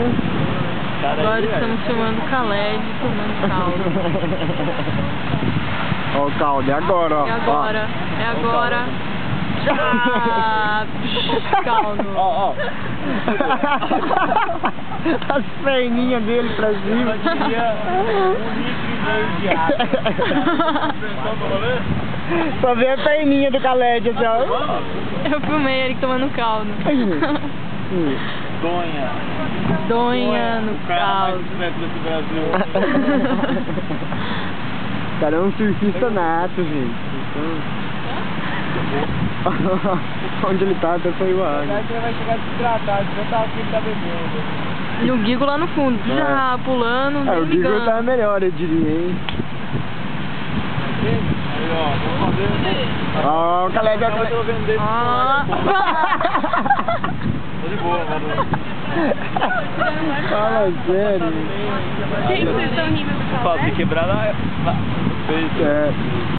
Agora estamos filmando o Khaled tomando caldo. Ó o caldo, é agora, ó. É agora, ó. é agora. Já! Caldo. Ó, ó. As perninhas dele pra cima. Só vê a perninha do Khaled, assim, ó. Eu filmei ele tomando caldo. Donha. Donha no O cara mais caldo. esperto desse Brasil. O cara é um surfista nato, gente. Onde ele tá, até saiu a água. Você vai chegar desidratado, você tá aqui, tá bebendo. E o Guigo lá no fundo, já pulando, É, o nem Guigo ligando. tá melhor, eu diria, hein. Aí, ó, vamos fazer. Ó, o Khaled Eu tô vendendo. Ah. Tô de boa, mano. Fala sério. Quem que vocês estão rindo do Fala, se quebrar lá. É.